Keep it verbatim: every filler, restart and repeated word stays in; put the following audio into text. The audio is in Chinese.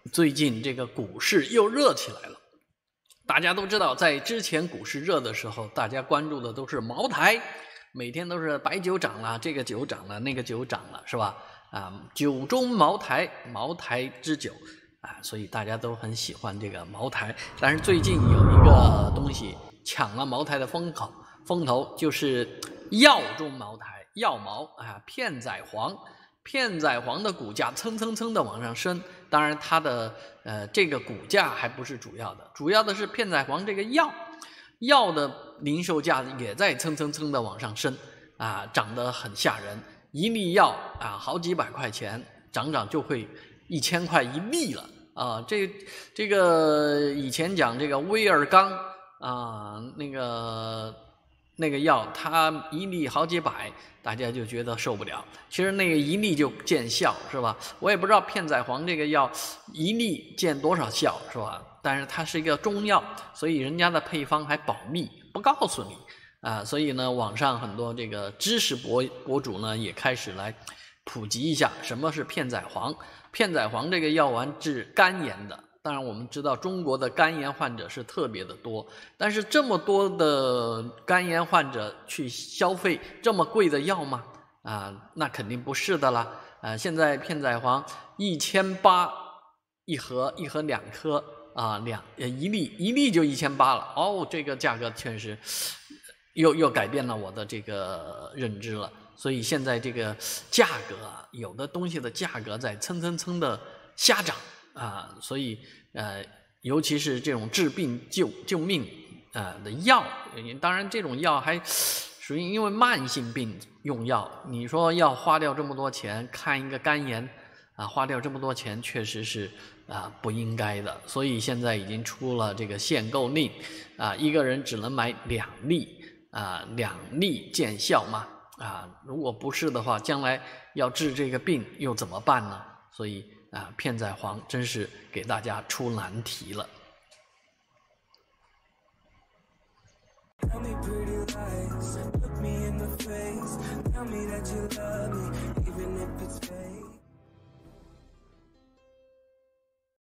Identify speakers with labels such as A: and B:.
A: 最近这个股市又热起来了。大家都知道，在之前股市热的时候，大家关注的都是茅台，每天都是白酒涨了，这个酒涨了，那个酒涨了，是吧？啊，酒中茅台，茅台之酒啊，所以大家都很喜欢这个茅台。但是最近有一个东西抢了茅台的风口，风头就是药中茅台，药茅啊，片仔癀。片仔癀的股价蹭蹭蹭的往上升，当然它的呃这个股价还不是主要的，主要的是片仔癀这个药，药的零售价也在蹭蹭蹭的往上升啊，涨得很吓人，一粒药啊好几百块钱，涨涨就会一千块一粒了啊。这这个以前讲这个威尔刚啊，那个。那个药它一粒好几百，大家就觉得受不了。其实那个一粒就见效，是吧？我也不知道片仔癀这个药一粒见多少效，是吧？但是它是一个中药，所以人家的配方还保密，不告诉你啊。所以呢，网上很多这个知识博博主呢也开始来普及一下什么是片仔癀。片仔癀这个药丸治肝炎的。当然我们知道中国的肝炎患者是特别的多，但是这么多的肝炎患者去消费这么贵的药吗？啊，那肯定不是的啦。啊，现在片仔癀一千八一盒，一盒两颗啊，两一粒一粒就一千八了。哦，这个价格确实又又改变了我的这个认知了。所以现在这个价格啊，有的东西的价格在蹭蹭蹭的瞎涨。啊，所以呃，尤其是这种治病救救命啊、呃、的药，当然这种药还属于因为慢性病用药，你说要花掉这么多钱看一个肝炎啊，花掉这么多钱确实是啊、呃、不应该的，所以现在已经出了这个限购令啊，一个人只能买两粒啊，两粒见效嘛啊，如果不是的话，将来要治这个病又怎么办呢？所以。啊，片仔癀真是给大家出难题了。Tell me pretty lies, look me in the face, tell me that you love me, even if it's fake.